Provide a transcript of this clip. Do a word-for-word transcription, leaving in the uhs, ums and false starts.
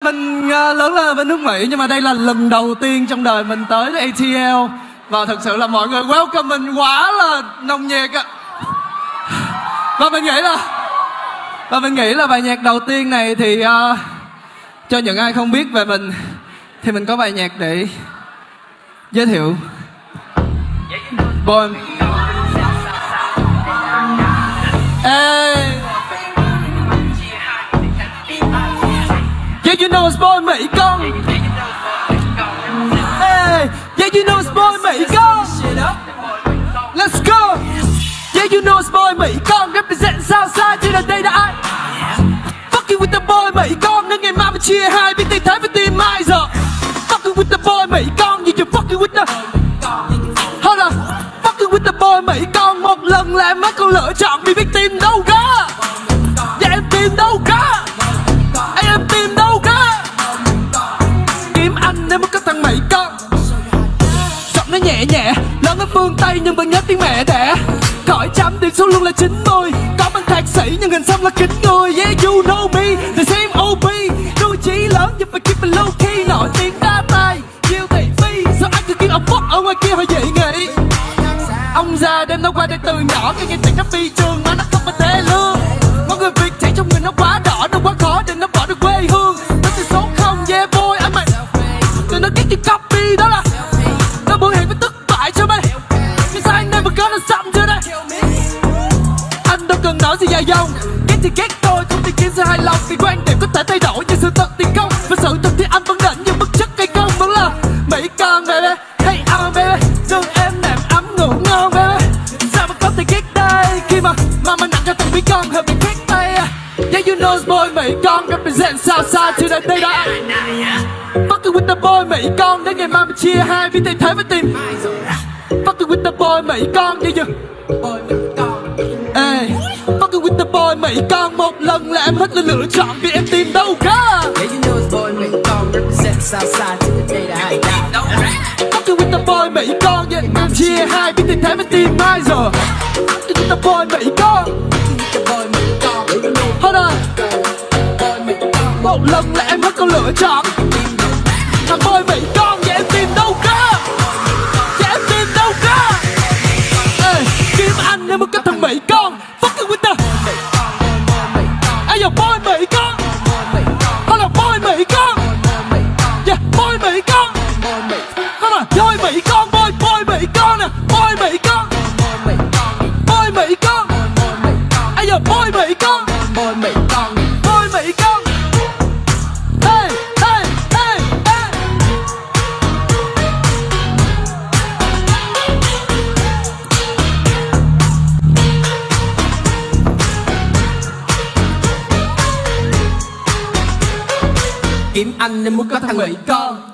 mình uh, lớn lên bên nước Mỹ, nhưng mà đây là lần đầu tiên trong đời mình tới a tê lờ. Và thật sự là mọi người welcome mình quá là nồng nhiệt ạ. Và mình nghĩ là Và mình nghĩ là bài nhạc đầu tiên này thì uh, cho những ai không biết về mình thì mình có bài nhạc để giới thiệu. Boy. Ê. Yeah, you know it's boy Mỹ con. Hey, yeah, you know it's boy Mỹ con. Let's go. Yeah, you know it's boy Mỹ con. Represent Southside trên là đây đã ai. Fucking with the boy Mỹ con. Nên ngày mai mình chia hai biết tình thế với team mai giờ. Fucking with the boy Mỹ con. You just fucking with the. Hold on. Fucking with the boy Mỹ con. Một lần là em mất con lựa chọn vì biết team đâu có. Yeah, em team đâu có. Em team đâu có. Kiếm anh nếu mới có thằng Mỹ con. Giọng nó nhẹ nhẹ, lớn ở phương Tây nhưng vẫn nhớ tiếng mẹ đẻ. Khỏi trăm tiền số luôn là chín mươi. Có bằng thạc sĩ nhưng hình xăm là kính người. Yeah, you know me, the same ô pê. Đôi chí lớn nhưng phải keep it low key. Nổi tiếng đa tài, yêu thị phi. Sao anh cứ kêu ông fuck ở ngoài kia hơi dị nghị. Ông già đem nó qua đây từ nhỏ. Cái nghe tiền nó phi trường mà nó không có thế lương. Mọi người Việt chạy trong người nó quá đỏ. Nó quá khó để nó bỏ được quê hương. Nó từ số không, yeah boy, anh mày. Tụi nó ghét cái copy đó là. Nó buồn hiện với tức bại cho mày. Nhưng sao anh never gonna stop chưa đây. Anh đâu cần nói gì dài dòng. Ghét thì ghét thôi, không thì kiếm sự hài lòng. Vì quan điểm có thể thay đổi như sự thật tiền công. Và sự thật thì anh vẫn định nhưng bất chấp cây công vẫn là Mỹ con baby. Hey on baby, đừng em nệm ấm ngủ ngon baby. Sao mà có thể ghét đây khi mà mà mà nặng cho thằng Mỹ con hợp bị ghét tay. Yeah, you know it's boy Mỹ con. Represent Southside to the day that fucking with the boy Mỹ con. Đến ngày mai mình chia hai vì thế với team. Fucking with the boy Mỹ con. Yeah, you boy Mỹ con. Ê, fucking with the boy Mỹ con. Một lần là em hết lời lựa chọn vì em tìm đâu có. Yeah, you know it's boy Mỹ con. Represent Southside to the day that I die. Fucking with the boy Mỹ con. Yeah, em chia hai vì thế với team mai giờ. Fucking with the boy Mỹ con. Hold on. Một lần là em hết con lựa chọn. Thằng boy Mỹ con. Yeah, em tìm đâu có. Yeah, em tìm đâu có. Ê, kiếm anh nếu mới có thằng Mỹ con. Fucking with the. Ê, yo, boy Mỹ con. Hold on, boy Mỹ con. Yeah, boy Mỹ con. Hold on, boy Mỹ con. Boy, boy Mỹ con nè. Boy Mỹ con. Boy Mỹ con. Ê, yo, boy Mỹ con. Boy Mỹ con. Boy Mỹ con. Hey, hey, hey, hey. Kiếm anh nên muốn có thằng Mỹ con.